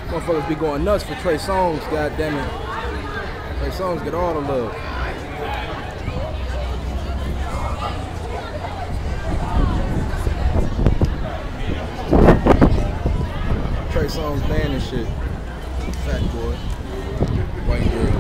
Motherfuckers be going nuts for Trey Songz, goddammit. Trey Songz get all the love. Trey Songz band and shit. Fat boy. White girl.